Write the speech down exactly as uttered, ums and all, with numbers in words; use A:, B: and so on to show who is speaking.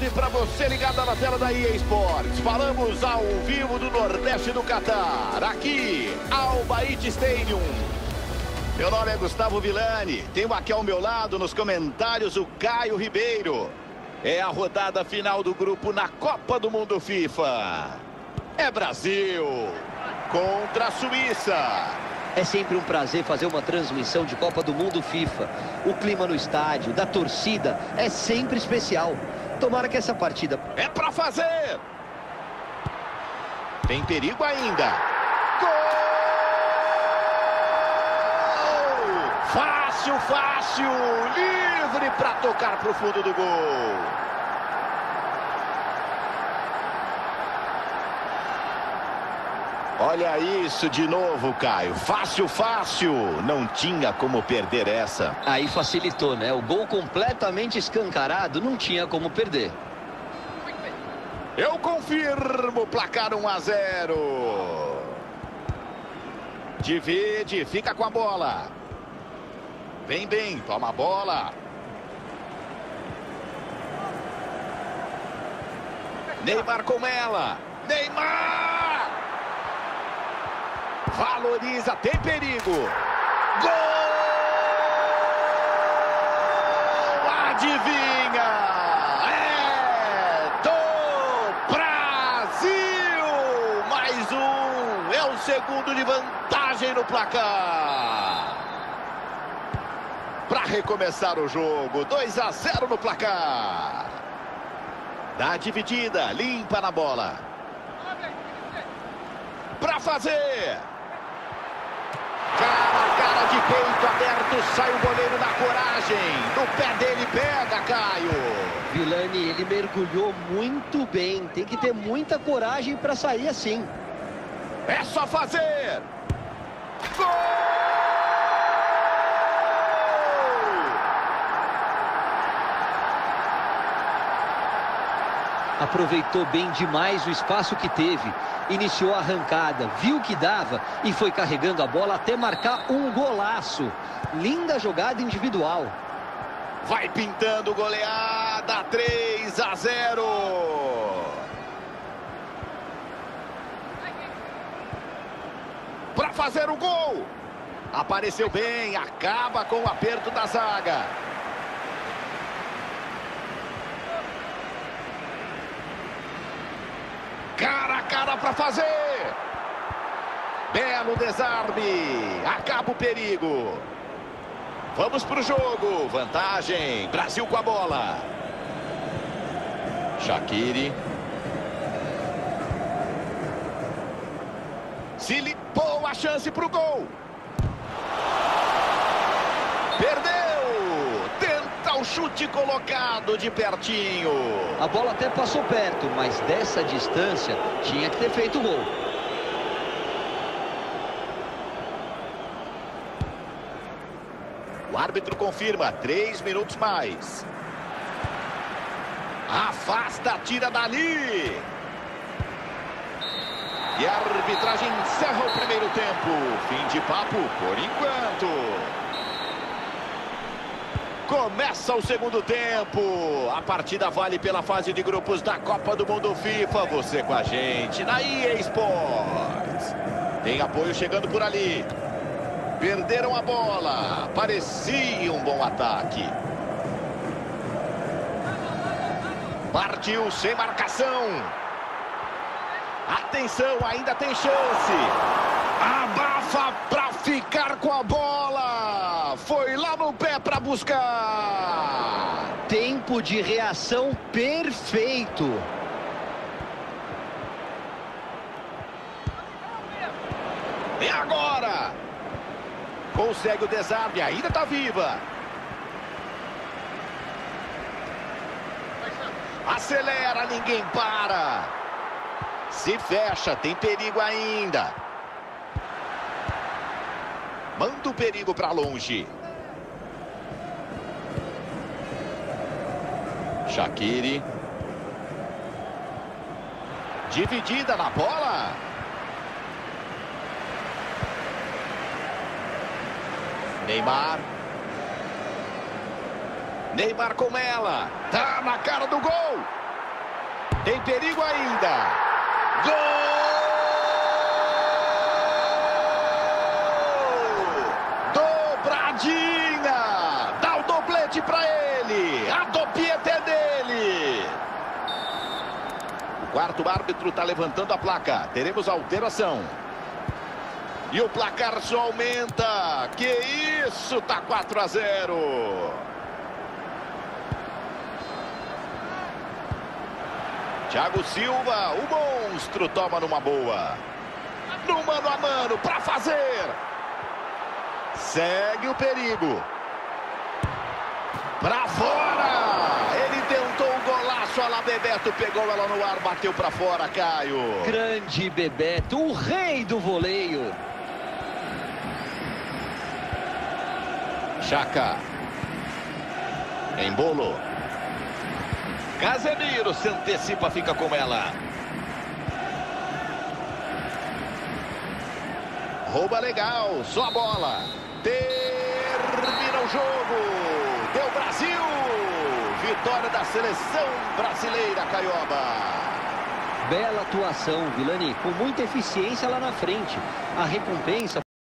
A: Para você ligado na tela da E A Sports, falamos ao vivo do Nordeste do Catar, aqui, Al Bayt Stadium. Meu nome é Gustavo Villani, tenho aqui ao meu lado nos comentários o Caio Ribeiro. É a rodada final do grupo na Copa do Mundo FIFA. É Brasil contra a Suíça.
B: É sempre um prazer fazer uma transmissão de Copa do Mundo FIFA. O clima no estádio, da torcida, é sempre especial. Tomara que essa partida...
A: É pra fazer! Tem perigo ainda. Gol! Fácil, fácil! Livre pra tocar pro fundo do gol. Olha isso de novo, Caio. Fácil, fácil. Não tinha como perder essa.
B: Aí facilitou, né? O gol completamente escancarado, não tinha como perder.
A: Eu confirmo, placar um a zero. Divide, fica com a bola. Vem bem, toma a bola. Neymar com ela. Neymar! Valoriza, tem perigo. Gol! Adivinha? É do Brasil! Mais um. É o segundo de vantagem no placar. Para recomeçar o jogo, dois a zero no placar. Dá dividida, limpa na bola. Para fazer. Cara a cara de peito aberto, sai o goleiro na coragem. No pé dele pega, Caio.
B: Villani, ele mergulhou muito bem. Tem que ter muita coragem para sair assim.
A: É só fazer. Gol!
B: Aproveitou bem demais o espaço que teve. Iniciou a arrancada, viu que dava e foi carregando a bola até marcar um golaço. Linda jogada individual.
A: Vai pintando goleada, três a zero. Para fazer o gol. Apareceu bem, acaba com o aperto da zaga. Cara a cara para fazer. Belo desarme. Acaba o perigo. Vamos para o jogo. Vantagem. Brasil com a bola. Shaqiri. Se limpou a chance para o gol. Perdeu. Tenta o chute colocado de pertinho.
B: A bola até passou perto, mas dessa distância tinha que ter feito o gol.
A: O árbitro confirma, três minutos mais. Afasta, tira dali. E a arbitragem encerra o primeiro tempo. Fim de papo por enquanto. Começa o segundo tempo. A partida vale pela fase de grupos da Copa do Mundo FIFA. Você com a gente na E A Sports. Tem apoio chegando por ali. Perderam a bola. Parecia um bom ataque. Partiu sem marcação. Atenção, ainda tem chance. Abafa para ficar com a bola. Foi lá no pé para buscar.
B: Tempo de reação perfeito.
A: E agora? Consegue o desarme, ainda está viva. Acelera, ninguém para. Se fecha, tem perigo ainda. Manda o perigo para longe. Shaqiri. Dividida na bola. Neymar. Neymar com ela. Tá na cara do gol. Tem perigo ainda. Gol! Dobradinha! Dá o doblete para ele. A dopieta é dele. O quarto árbitro está levantando a placa. Teremos alteração. E o placar só aumenta. Que isso, tá quatro a zero. Thiago Silva, o monstro, toma numa boa. No mano a mano, para fazer. Segue o perigo. Para fora. Ele tentou o golaço, a lá Bebeto pegou ela no ar, bateu para fora, Caio.
B: Grande Bebeto, o rei do voleio.
A: Chaka. Embolo. Casemiro se antecipa, fica com ela. Rouba legal, só a bola. Termina o jogo. Deu Brasil. Vitória da seleção brasileira, Caioba.
B: Bela atuação, Vilani, com muita eficiência lá na frente. A recompensa